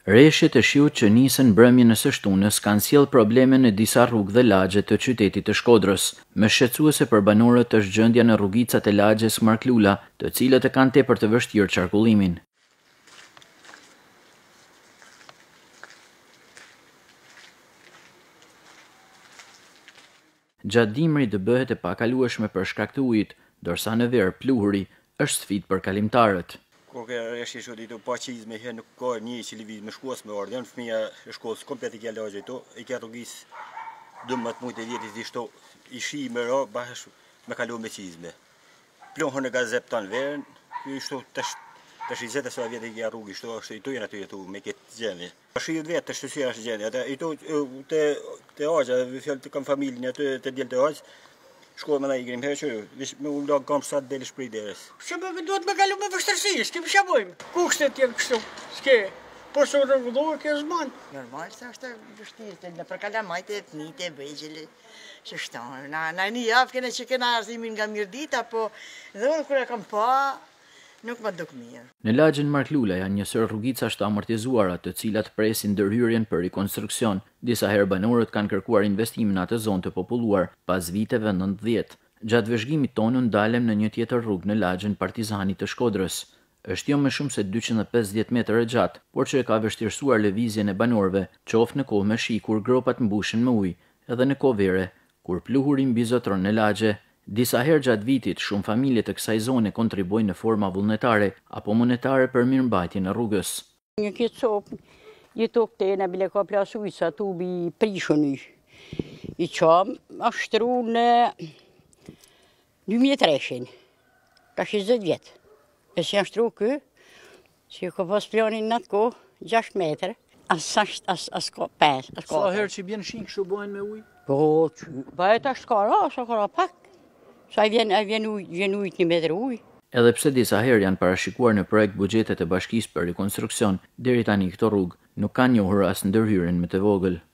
Rreshtet e Shiut që nisën mbrëmjen e së shtunës kanë sjellë probleme në disa rrugë dhe lagje të qytetit të Shkodrës. Më shqetësuese për banorët është gjendja në rrugicat e lagjes Marklula, të cilët e kanë tepër të vështirë qarkullimin. Gjatë dimrit të bëhet e pakalueshme për shkak të ujit, ndërsa në verë pluhuri është sfidë për kalimtarët. Kur ke rreshi ditu pa qizme, nuk ka një që lëviz me shkuas me ardhen, fëmija e shkollës komplet i ka lagje to, i ka rrugis 12 muaj të vjetit ishto i shi me ra bash me kalu me qizme. Plohën e gazep tan verën, ishto tash 20 sa vjet i ka rrugi, ishto është i tojën aty jetu me këtë gjendje. Shiu vet të shtysia është gjendje, ata i to te agja, fjalë të kam familjen aty te diel të ag. Shkoj me na i grim herë që me u lag kam sa deli shprej derës. Që me duhet me kalu me vështërsi, s'kem ç'a bëjmë. Kushtet janë kështu, s'ke. Po se rregullohet kjo zban. Normal se është vështirë, në për kalamajtë, fëmijët e vegjël, që shton. Na një javë kene që kena arzimin nga Mirdita, po dhe unë kur e kam pa, nuk më duk mirë. Në lagjen Marklula janë njësër rrugicash të amortizuara, të cilat presin ndërhyrjen për rikonstruksion. Disa herë banorët kanë kërkuar investimin në atë zonë të populluar pas viteve 90. Gjatë vëzhgimit tonë ndalem në një tjetër rrugë në lagjen Partizanit të Shkodrës. Është jo më shumë se 250 metra e gjatë, por që e ka vështirësuar lëvizjen e banorëve, qoftë në kohë me shi kur gropat mbushin me ujë, edhe në kohë vere, kur pluhuri mbizotron në lagje. Disa herë gjatë vitit, shumë familje të kësaj zone kontribuojnë në forma vullnetare apo monetare për mirëmbajtjen e rrugës. Një këtë sopë, një tokë të në bile ka plasu i sa tubi prishën i qam, ashtru në 2003, ka 20 vjetë. E si ashtru kë, si ka pas planin në atë ko, 6 metrë, as ka 5. Sa herë që bjen shi kështu bojnë me ujë? Po, bëhet ashtë kara, sa kara pak. Sa vjen ujt 1 metër ujë. Edhe pse disa herë janë parashikuar në projekt buxhetet e bashkisë për rekonstruksion, deri tani këto rrugë nuk kanë njohur as ndërhyrjen më të vogël.